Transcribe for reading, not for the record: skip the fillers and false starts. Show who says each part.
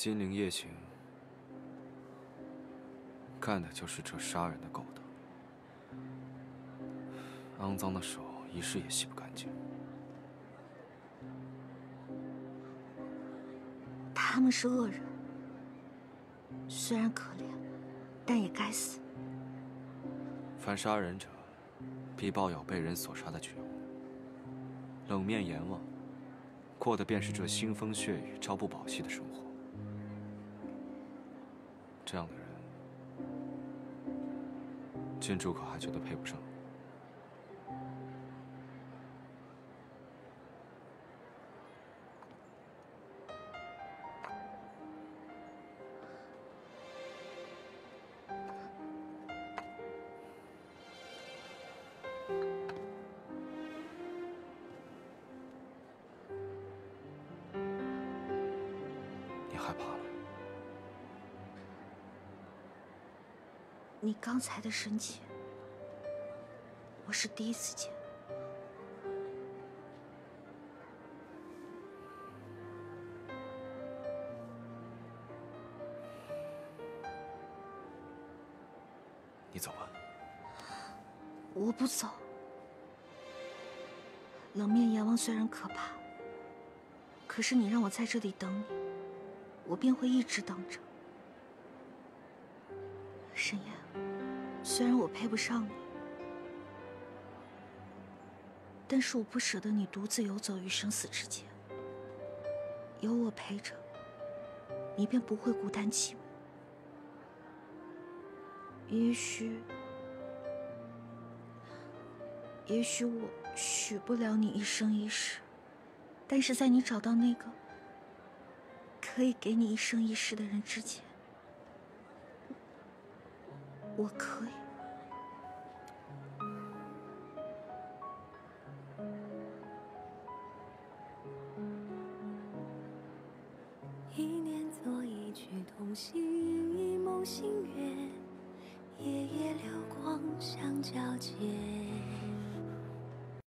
Speaker 1: 金陵夜行，干的就是这杀人的勾当，肮脏的手一世也洗不干净。
Speaker 2: 他们是恶人，虽然可怜，但也该死。
Speaker 1: 凡杀人者，必抱有被人所杀的觉悟，冷面阎王，过的便是这腥风血雨、朝不保夕的生活。这样的人，郡主可还觉得配不上？你害怕了？
Speaker 2: 你刚才的深情，我是第一次见。
Speaker 1: 你走吧。
Speaker 2: 我不走。冷面阎王虽然可怕，可是你让我在这里等你，我便会一直等着。沈岩，虽然我配不上你，但是我不舍得你独自游走于生死之间。有我陪着，你便不会孤单寂寞。也许我许不了你一生一世，但是在你找到那个可以给你一生一世的人之前，我可以。
Speaker 3: 一念作一曲同行，一梦心愿，夜夜流光相交接。